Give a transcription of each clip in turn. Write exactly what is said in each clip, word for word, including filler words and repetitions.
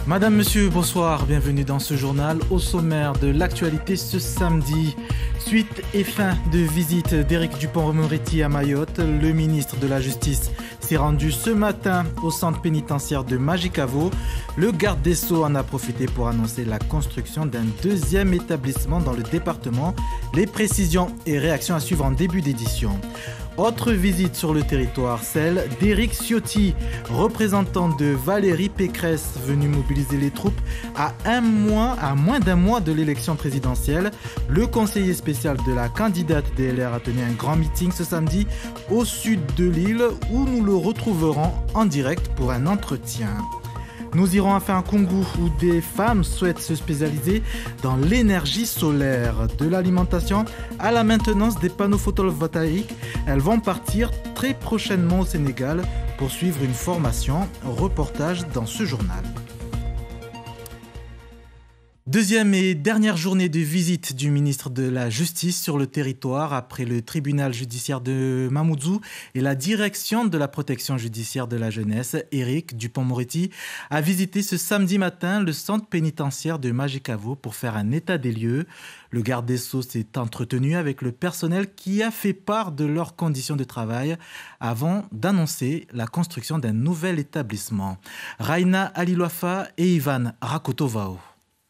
Madame, Monsieur, bonsoir, bienvenue dans ce journal. Au sommaire de l'actualité ce samedi, suite et fin de visite d'Éric Dupond-Moretti à Mayotte, le ministre de la Justice s'est rendu ce matin au centre pénitentiaire de Majicavo. Le garde des Sceaux en a profité pour annoncer la construction d'un deuxième établissement dans le département. Les précisions et réactions à suivre en début d'édition. Autre visite sur le territoire, celle d'Éric Ciotti, représentant de Valérie Pécresse, venu mobiliser les troupes à un mois, à moins d'un mois de l'élection présidentielle. Le conseiller spécial de la candidate D L R a tenu un grand meeting ce samedi au sud de l'île où nous le retrouverons en direct pour un entretien. Nous irons enfin à Koungou où des femmes souhaitent se spécialiser dans l'énergie solaire, de l'alimentation à la maintenance des panneaux photovoltaïques. Elles vont partir très prochainement au Sénégal pour suivre une formation. Reportage dans ce journal. Deuxième et dernière journée de visite du ministre de la Justice sur le territoire après le tribunal judiciaire de Mamoudzou et la direction de la protection judiciaire de la jeunesse. Éric Dupond-Moretti a visité ce samedi matin le centre pénitentiaire de Majicavo pour faire un état des lieux. Le garde des Sceaux s'est entretenu avec le personnel qui a fait part de leurs conditions de travail avant d'annoncer la construction d'un nouvel établissement. Raina Aliloafa et Ivan Rakotovao.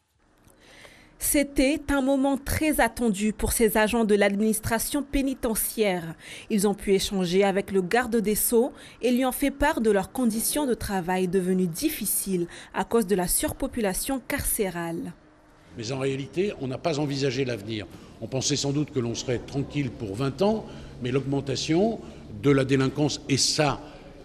C'était un moment très attendu pour ces agents de l'administration pénitentiaire. Ils ont pu échanger avec le garde des Sceaux et lui ont fait part de leurs conditions de travail devenues difficiles à cause de la surpopulation carcérale. Mais en réalité, on n'a pas envisagé l'avenir. On pensait sans doute que l'on serait tranquille pour vingt ans, mais l'augmentation de la délinquance et sa,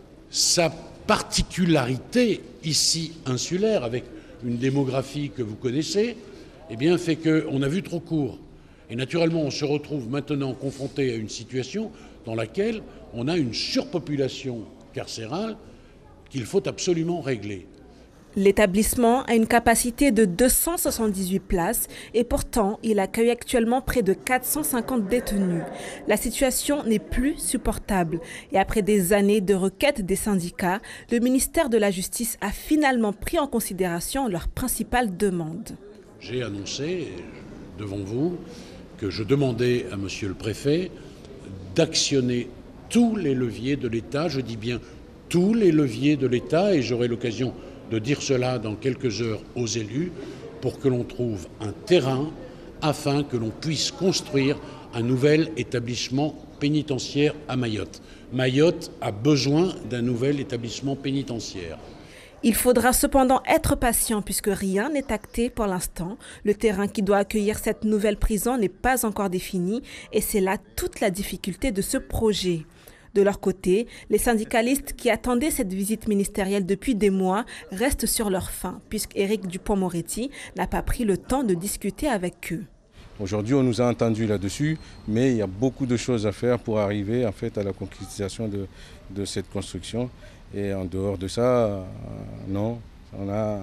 sa particularité ici insulaire, avec une démographie que vous connaissez, eh bien, fait qu'on a vu trop court. Et naturellement, on se retrouve maintenant confronté à une situation dans laquelle on a une surpopulation carcérale qu'il faut absolument régler. L'établissement a une capacité de deux cent soixante-dix-huit places et pourtant, il accueille actuellement près de quatre cent cinquante détenus. La situation n'est plus supportable et après des années de requêtes des syndicats, le ministère de la Justice a finalement pris en considération leur principale demande. J'ai annoncé devant vous que je demandais à Monsieur le Préfet d'actionner tous les leviers de l'État, je dis bien tous les leviers de l'État, et j'aurai l'occasion de dire cela dans quelques heures aux élus, pour que l'on trouve un terrain afin que l'on puisse construire un nouvel établissement pénitentiaire à Mayotte. Mayotte a besoin d'un nouvel établissement pénitentiaire. Il faudra cependant être patient puisque rien n'est acté pour l'instant. Le terrain qui doit accueillir cette nouvelle prison n'est pas encore défini et c'est là toute la difficulté de ce projet. De leur côté, les syndicalistes qui attendaient cette visite ministérielle depuis des mois restent sur leur faim puisqu'Éric Dupond-Moretti n'a pas pris le temps de discuter avec eux. Aujourd'hui, on nous a entendus là-dessus, mais il y a beaucoup de choses à faire pour arriver en fait, à la concrétisation de, de cette construction. Et en dehors de ça, euh, non, on a,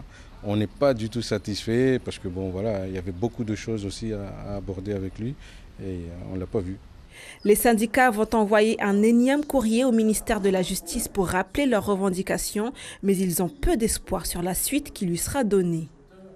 on n'est pas du tout satisfait parce que bon, voilà, il y avait beaucoup de choses aussi à, à aborder avec lui et euh, on ne l'a pas vu. Les syndicats vont envoyer un énième courrier au ministère de la Justice pour rappeler leurs revendications, mais ils ont peu d'espoir sur la suite qui lui sera donnée.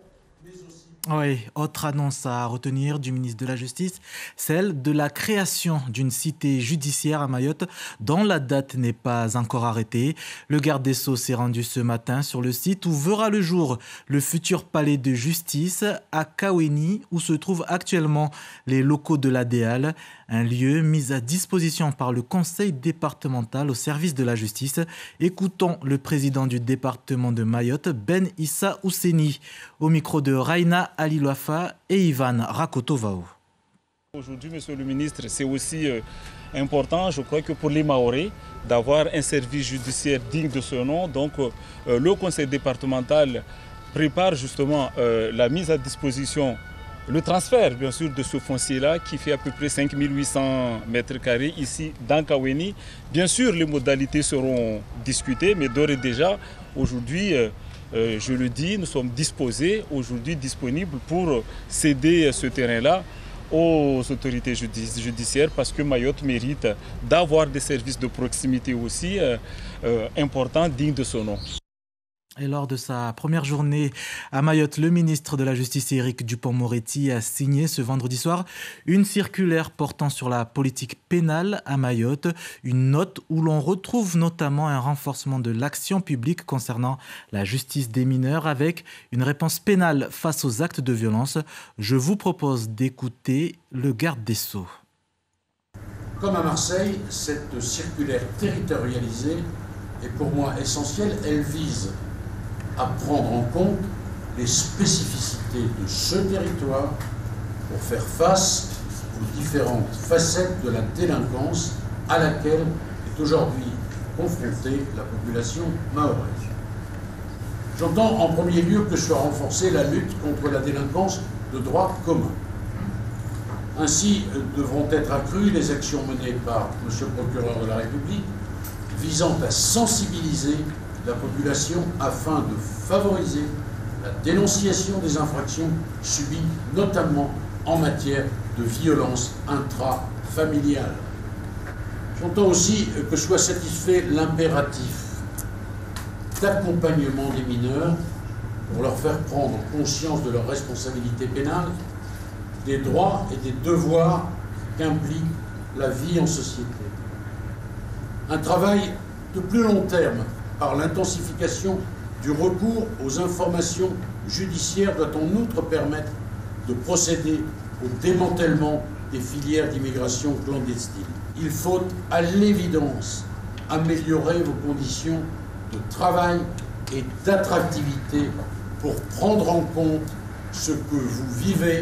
Oui, autre annonce à retenir du ministre de la Justice, celle de la création d'une cité judiciaire à Mayotte dont la date n'est pas encore arrêtée. Le garde des Sceaux s'est rendu ce matin sur le site où verra le jour le futur palais de justice à Kaweni où se trouvent actuellement les locaux de l'A D A L, un lieu mis à disposition par le conseil départemental au service de la justice. Écoutons le président du département de Mayotte, Ben Issa Ousseni, au micro de Raina Aliloafa et Ivan Rakotovao. Aujourd'hui, monsieur le ministre, c'est aussi euh, important, je crois que pour les Mahorais, d'avoir un service judiciaire digne de ce nom. Donc, euh, le conseil départemental prépare justement euh, la mise à disposition, le transfert, bien sûr, de ce foncier-là qui fait à peu près cinq mille huit cents mètres carrés ici dans Kaweni. Bien sûr, les modalités seront discutées, mais d'ores et déjà, aujourd'hui, euh, Euh, je le dis, nous sommes disposés, aujourd'hui disponibles pour céder ce terrain-là aux autorités judici- judiciaires parce que Mayotte mérite d'avoir des services de proximité aussi euh, euh, importants, dignes de ce nom. Et lors de sa première journée à Mayotte, le ministre de la Justice, Éric Dupond-Moretti, a signé ce vendredi soir une circulaire portant sur la politique pénale à Mayotte. Une note où l'on retrouve notamment un renforcement de l'action publique concernant la justice des mineurs avec une réponse pénale face aux actes de violence. Je vous propose d'écouter le garde des Sceaux. Comme à Marseille, cette circulaire territorialisée est pour moi essentielle. Elle vise à prendre en compte les spécificités de ce territoire pour faire face aux différentes facettes de la délinquance à laquelle est aujourd'hui confrontée la population mahoraise. J'entends en premier lieu que soit renforcée la lutte contre la délinquance de droit commun. Ainsi devront être accrues les actions menées par M. le procureur de la République visant à sensibiliser la population afin de favoriser la dénonciation des infractions subies, notamment en matière de violence intrafamiliale. J'entends aussi que soit satisfait l'impératif d'accompagnement des mineurs pour leur faire prendre conscience de leurs responsabilités pénales, des droits et des devoirs qu'implique la vie en société. Un travail de plus long terme par l'intensification du recours aux informations judiciaires doit en outre permettre de procéder au démantèlement des filières d'immigration clandestine. Il faut à l'évidence améliorer vos conditions de travail et d'attractivité pour prendre en compte ce que vous vivez.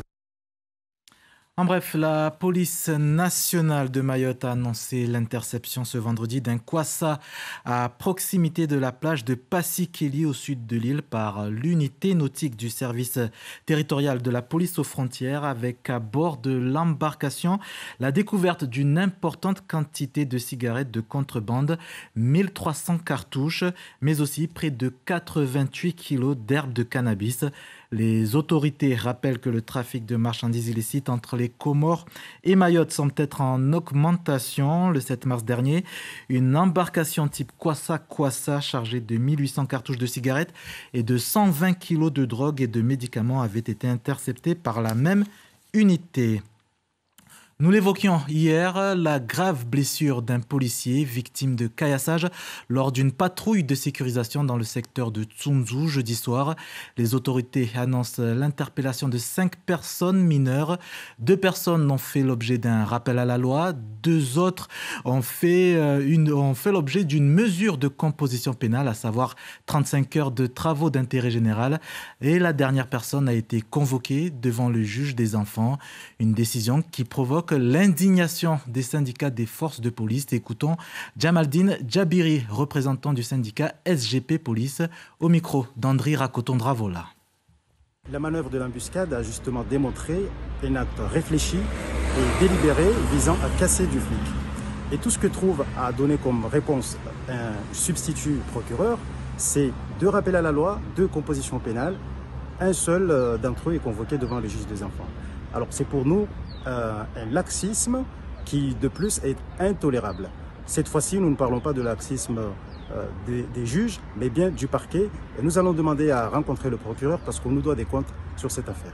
En bref, la police nationale de Mayotte a annoncé l'interception ce vendredi d'un kwassa à proximité de la plage de Passikeli au sud de l'île par l'unité nautique du service territorial de la police aux frontières avec à bord de l'embarcation la découverte d'une importante quantité de cigarettes de contrebande, mille trois cents cartouches, mais aussi près de quatre-vingt-huit kilos d'herbe de cannabis. Les autorités rappellent que le trafic de marchandises illicites entre les Comores et Mayotte semble être en augmentation. Le sept mars dernier, une embarcation type Kwassa Kwassa chargée de mille huit cents cartouches de cigarettes et de cent vingt kilos de drogue et de médicaments avait été interceptée par la même unité. Nous l'évoquions hier, la grave blessure d'un policier victime de caillassage lors d'une patrouille de sécurisation dans le secteur de Tsunzu jeudi soir. Les autorités annoncent l'interpellation de cinq personnes mineures. Deux personnes ont fait l'objet d'un rappel à la loi. Deux autres ont fait, une, ont fait l'objet d'une mesure de composition pénale, à savoir trente-cinq heures de travaux d'intérêt général. Et la dernière personne a été convoquée devant le juge des enfants. Une décision qui provoque l'indignation des syndicats des forces de police. Écoutons Jamaldine Djabiri, représentant du syndicat S G P Police, au micro d'Andri Rakoton-Dravola. La manœuvre de l'embuscade a justement démontré un acte réfléchi et délibéré visant à casser du flic. Et tout ce que trouve à donner comme réponse un substitut procureur, c'est deux rappels à la loi, deux compositions pénales. Un seul d'entre eux est convoqué devant le juge des enfants. Alors c'est pour nous euh, un laxisme qui de plus est intolérable. Cette fois-ci, nous ne parlons pas de laxisme euh, des, des juges, mais bien du parquet. Et nous allons demander à rencontrer le procureur parce qu'on nous doit des comptes sur cette affaire.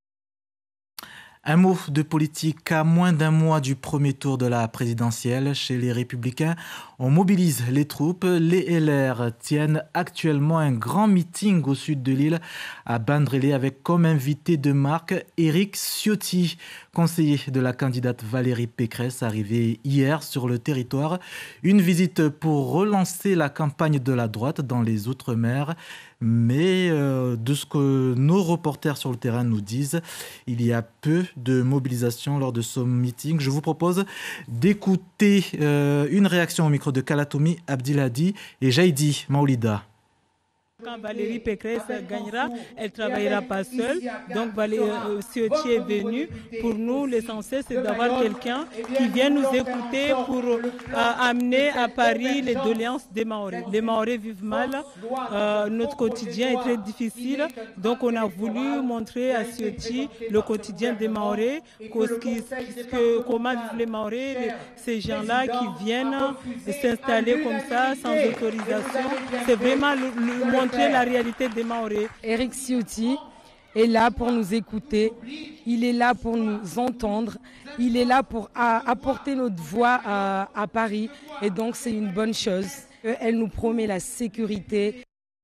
Un mot de politique. À moins d'un mois du premier tour de la présidentielle, chez les Républicains, on mobilise les troupes. Les L R tiennent actuellement un grand meeting au sud de l'île, à Bandrélé, avec comme invité de marque Éric Ciotti, conseiller de la candidate Valérie Pécresse, arrivé hier sur le territoire. Une visite pour relancer la campagne de la droite dans les Outre-mer. Mais euh, de ce que nos reporters sur le terrain nous disent, il y a peu de mobilisation lors de ce meeting. Je vous propose d'écouter euh, une réaction au micro de Kalatoumi Abdilhadi et Jaïdi Maoulida. Quand Valérie Pécresse gagnera, elle ne travaillera pas seule. Donc Valérie euh, Ciotti est venue. Pour nous, l'essentiel, c'est d'avoir quelqu'un qui vient nous écouter pour euh, amener à Paris les doléances des Mahorais. Les Mahorais vivent mal. Euh, notre quotidien est très difficile. Donc on a voulu montrer à Ciotti le quotidien des Mahorais, que, comment vivent les Mahorais, les, ces gens-là qui viennent s'installer comme ça, sans autorisation. C'est vraiment le, le monde montrer la réalité des Mahorais. Eric Ciotti est là pour nous écouter, il est là pour nous entendre, il est là pour a, apporter notre voix à, à Paris et donc c'est une bonne chose. Elle nous promet la sécurité.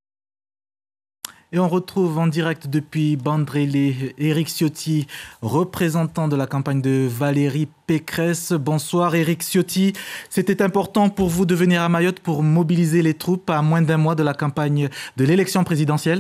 Et on retrouve en direct depuis Bandrélé Eric Ciotti, représentant de la campagne de Valérie Pécresse. Bonsoir Eric Ciotti. C'était important pour vous de venir à Mayotte pour mobiliser les troupes à moins d'un mois de la campagne de l'élection présidentielle?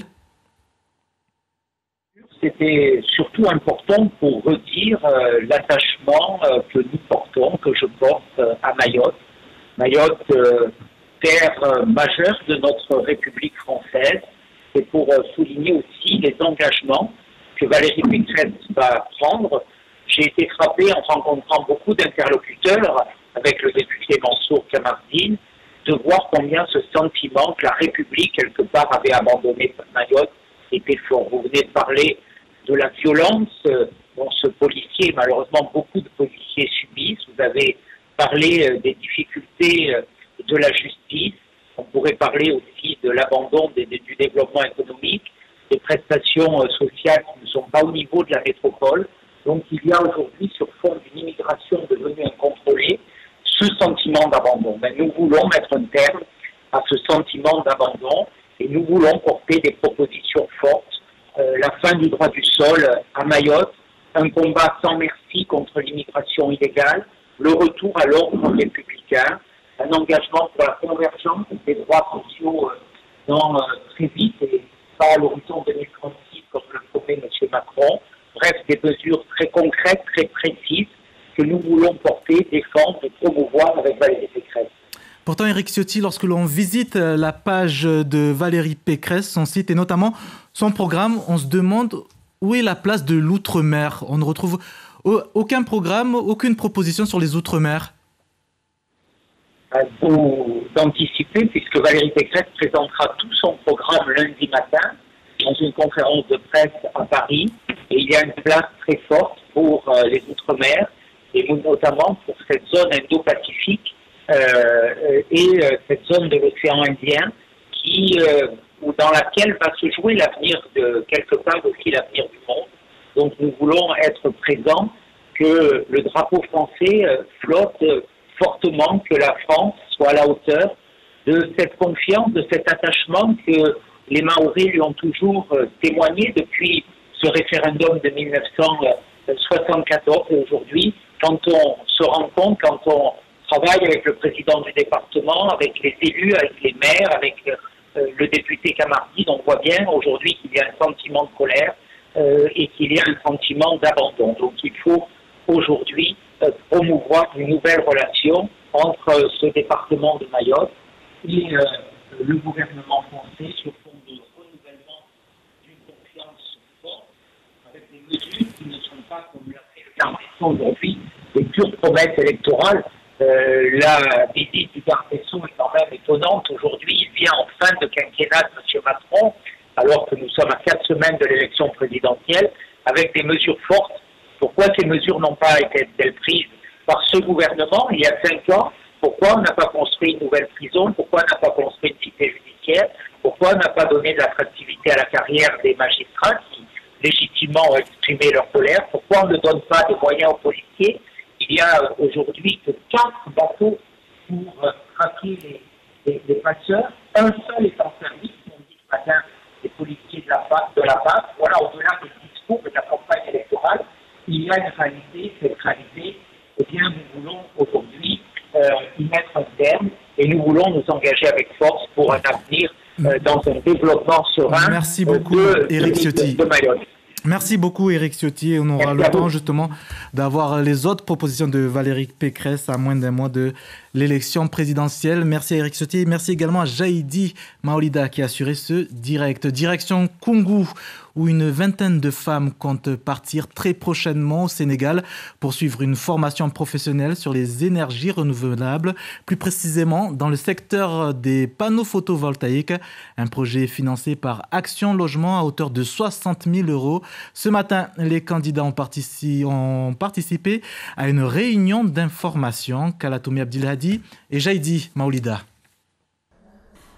C'était surtout important pour redire euh, l'attachement euh, que nous portons, que je porte euh, à Mayotte. Mayotte, euh, terre euh, majeure de notre République française, et pour euh, souligner aussi les engagements que Valérie Pécresse va prendre. J'ai été frappé en rencontrant beaucoup d'interlocuteurs avec le député Mansour Kamardine, de voir combien ce sentiment que la République, quelque part, avait abandonné Mayotte était fort. Vous venez de parler de la violence dont ce policier, malheureusement beaucoup de policiers subissent. Vous avez parlé des difficultés de la justice. On pourrait parler aussi de l'abandon des, du développement économique, des prestations sociales qui ne sont pas au niveau de la métropole. Donc il y a aujourd'hui, sur fond d'une immigration devenue incontrôlée, ce sentiment d'abandon. Mais nous voulons mettre un terme à ce sentiment d'abandon et nous voulons porter des propositions fortes. Euh, la fin du droit du sol à Mayotte, un combat sans merci contre l'immigration illégale, le retour à l'ordre républicain, un engagement pour la convergence des droits sociaux euh, dans, euh, très vite et pas à l'horizon deux mille trente-six comme le promet M. Macron. Bref, des mesures très concrètes, très précises que nous voulons porter, défendre et promouvoir avec Valérie Pécresse. Pourtant, Eric Ciotti, lorsque l'on visite la page de Valérie Pécresse, son site et notamment son programme, on se demande où est la place de l'outre-mer. On ne retrouve aucun programme, aucune proposition sur les outre-mer. Vous d'anticiper, puisque Valérie Pécresse présentera tout son programme lundi matin dans une conférence de presse à Paris. Et il y a une place très forte pour euh, les outre-mer, et notamment pour cette zone Indo-Pacifique, Euh, et euh, cette zone de l'océan Indien qui, euh, dans laquelle va se jouer l'avenir de quelque part aussi l'avenir du monde. Donc nous voulons être présents, que le drapeau français euh, flotte euh, fortement, que la France soit à la hauteur de cette confiance, de cet attachement que les Mahorais lui ont toujours euh, témoigné depuis ce référendum de mille neuf cent soixante-quatorze. Et aujourd'hui, quand on se rend compte, quand on travaille avec le président du département, avec les élus, avec les maires, avec euh, le député Kamardine, on voit bien aujourd'hui qu'il y a un sentiment de colère euh, et qu'il y a un sentiment d'abandon. Donc il faut aujourd'hui euh, promouvoir une nouvelle relation entre euh, ce département de Mayotte et euh, le gouvernement français sur fond de renouvellement d'une confiance forte, avec des mesures qui ne sont pas, comme l'a fait le garde des Sceaux aujourd'hui, des pures promesses électorales. Euh, la visite du garde des Sceaux est quand même étonnante. Aujourd'hui, il vient en fin de quinquennat de M. Macron, alors que nous sommes à quatre semaines de l'élection présidentielle, avec des mesures fortes. Pourquoi ces mesures n'ont pas été prises par ce gouvernement il y a cinq ans? Pourquoi on n'a pas construit une nouvelle prison? Pourquoi on n'a pas construit une cité judiciaire? Pourquoi on n'a pas donné de l'attractivité à la carrière des magistrats qui légitimement ont exprimé leur colère? Pourquoi on ne donne pas de moyens aux policiers? Il y a aujourd'hui que quatre bateaux pour euh, traquer les, les, les passeurs. Un seul est en service, on dit ce matin, les policiers de la P A C. De la P A C. Voilà, au-delà des discours de la campagne électorale, il y a une réalité, cette réalité, eh bien, nous voulons aujourd'hui euh, y mettre un terme et nous voulons nous engager avec force pour un avenir euh, dans un développement serein. Merci beaucoup, de, Eric de, Ciotti. de Mayotte. Merci beaucoup Eric Ciotti et on aura Merci le temps justement d'avoir les autres propositions de Valérie Pécresse à moins d'un mois de l'élection présidentielle. Merci à Eric Ciotti, merci également à Jaïdi Maolida qui a assuré ce direct. Direction Koungou où une vingtaine de femmes comptent partir très prochainement au Sénégal pour suivre une formation professionnelle sur les énergies renouvelables, plus précisément dans le secteur des panneaux photovoltaïques, un projet financé par Action Logement à hauteur de soixante mille euros. Ce matin, les candidats ont, partici- ont participé à une réunion d'information. Kalatoumi Abdelhadi et Jaïdi Maolida.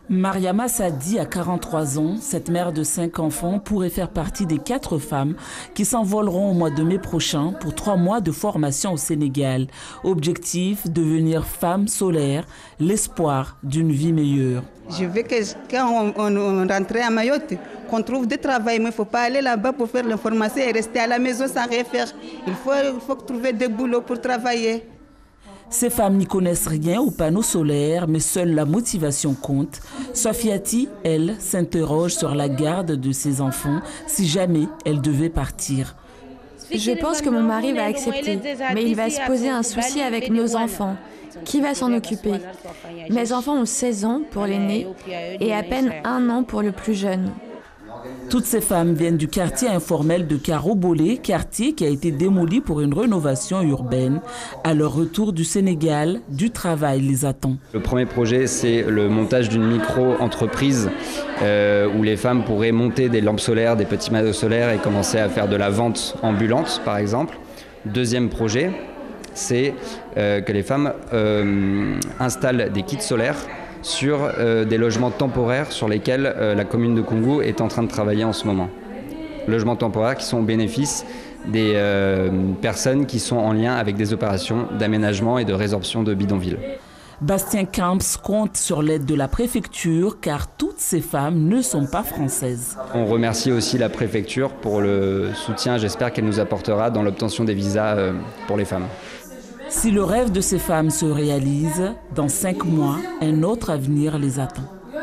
Mariama Sadi a quarante-trois ans. Cette mère de cinq enfants pourrait faire partie des quatre femmes qui s'envoleront au mois de mai prochain pour trois mois de formation au Sénégal. Objectif, devenir femme solaire, l'espoir d'une vie meilleure. Je veux que quand on, on rentre à Mayotte, qu'on trouve du travail, mais il ne faut pas aller là-bas pour faire l'information et rester à la maison sans rien faire. Il faut, il faut trouver des boulots pour travailler. Ces femmes n'y connaissent rien aux panneaux solaires, mais seule la motivation compte. Sofiati, elle, s'interroge sur la garde de ses enfants si jamais elle devait partir. Je pense que mon mari va accepter, mais il va se poser un souci avec nos enfants. Qui va s'en occuper? Mes enfants ont seize ans pour l'aîné et à peine un an pour le plus jeune. Toutes ces femmes viennent du quartier informel de Karobolé, quartier qui a été démoli pour une rénovation urbaine. À leur retour du Sénégal, du travail les attend. Le premier projet, c'est le montage d'une micro-entreprise euh, où les femmes pourraient monter des lampes solaires, des petits panneaux solaires et commencer à faire de la vente ambulante, par exemple. Deuxième projet, c'est euh, que les femmes euh, installent des kits solaires sur euh, des logements temporaires sur lesquels euh, la commune de Koungou est en train de travailler en ce moment. Logements temporaires qui sont au bénéfice des euh, personnes qui sont en lien avec des opérations d'aménagement et de résorption de bidonvilles. Bastien Camps compte sur l'aide de la préfecture car toutes ces femmes ne sont pas françaises. On remercie aussi la préfecture pour le soutien, j'espère qu'elle nous apportera dans l'obtention des visas euh, pour les femmes. Si le rêve de ces femmes se réalise, dans cinq mois, un autre avenir les attend.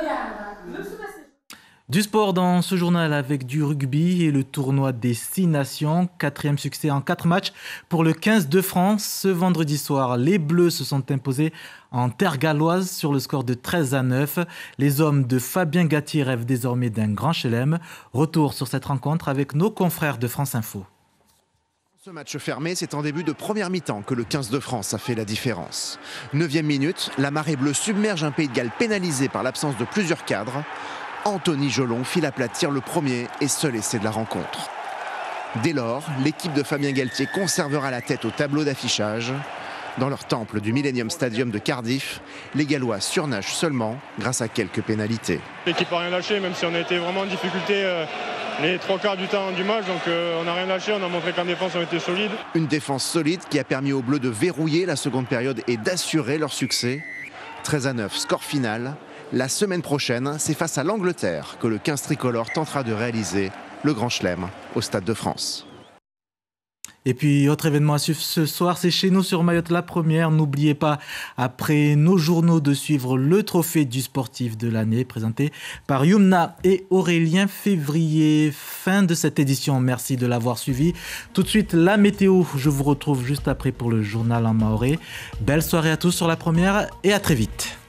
Du sport dans ce journal avec du rugby et le tournoi des six nations. Quatrième succès en quatre matchs pour le quinze de France. Ce vendredi soir, les Bleus se sont imposés en terre galloise sur le score de treize à neuf. Les hommes de Fabien Galtier rêvent désormais d'un grand chelem. Retour sur cette rencontre avec nos confrères de France Info. Ce match fermé, c'est en début de première mi-temps que le quinze de France a fait la différence. Neuvième minute, la marée bleue submerge un Pays de Galles pénalisé par l'absence de plusieurs cadres. Anthony Jolon file aplatir le premier et seul essai de la rencontre. Dès lors, l'équipe de Fabien Galtier conservera la tête au tableau d'affichage. Dans leur temple du Millennium Stadium de Cardiff, les Gallois surnagent seulement grâce à quelques pénalités. L'équipe n'a rien lâché, même si on a été vraiment en difficulté euh, les trois quarts du temps du match. Donc euh, on n'a rien lâché, on a montré qu'en défense on était solide. Une défense solide qui a permis aux Bleus de verrouiller la seconde période et d'assurer leur succès. treize à neuf, score final. La semaine prochaine, c'est face à l'Angleterre que le quinze tricolore tentera de réaliser le Grand Chelem au Stade de France. Et puis, autre événement à suivre ce soir, c'est chez nous sur Mayotte la première. N'oubliez pas, après nos journaux, de suivre le trophée du sportif de l'année présenté par Yumna et Aurélien Février. Fin de cette édition, merci de l'avoir suivi. Tout de suite, la météo. Je vous retrouve juste après pour le journal en maoré. Belle soirée à tous sur la première et à très vite.